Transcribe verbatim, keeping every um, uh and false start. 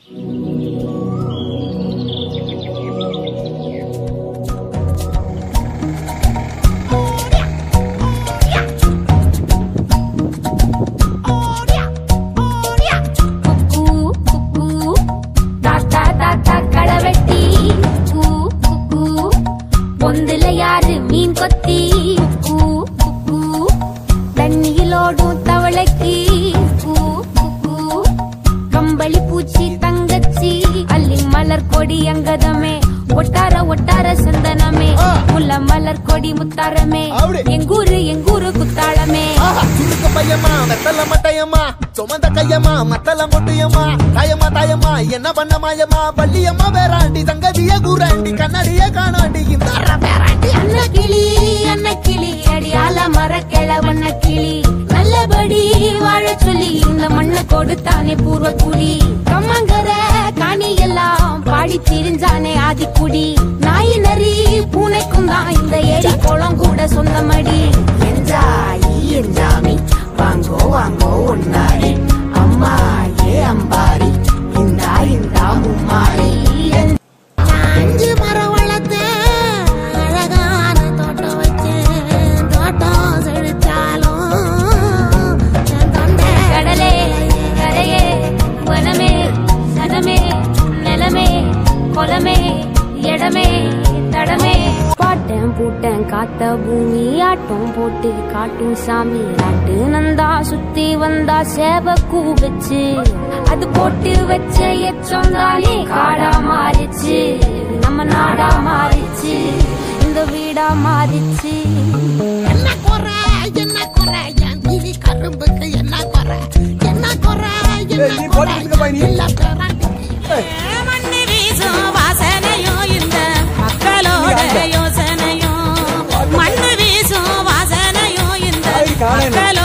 என்ன பண்ண மாயமா பள்ளியம்மா வேறாண்டி தங்கதிய கூறாண்டி கண்ணடிய காணாண்டி இந்த அண்ண கிளி அண்ண கிளி அடியால மரக்கிழ வண்ண கிளி நல்லபடி வாழ சொல்லி இந்த மண்ணை கொடுத்தானே பூர்வ குடி கம்மங்கர காணி எல்லாம் பாடி திரிஞ்சானே ஆதிக்குடி நாய் நரி பூனைக்கும் தான் இந்த ஏரி குளம் கூட சொந்தமடி என்ஜாய் என்ஜாமி வாங்கோ வாங்கோ ஒன்னாரி அம்மா ஏ அம்பாரி இந்தா இந்தா மும்மாரி அஞ்சு மரம் வளர்த்தேன் அழகான தோட்டம் வச்சேன் தோட்டம் செழிச்சாலும் கடலே கரையே வனமே சனமே நிலமே கொலமே இடமே தடமே பாட்டன் பூட்டன் காத்த பூமி ஆட்டம் போட்டு காட்டும் சாமி நாட்டு நந்தா சுத்தி வந்தா சேவ கூ வச்சு அது போட்டு வச்ச எச்சம் தானே காடா மாறிச்சு நம்ம நாடா மாறிச்சு இந்த வீடா மாறிச்சு என்ன குறை என்ன குறை என் தீவி கரும்புக்கு என்ன குறை என்ன குறை என்ன குறை இல்ல மண்ணு வீசும் வாசனையும் இந்த மக்களோட யோசனையும் மண்ணு வீசும் வாசனையும் இந்த மக்கள்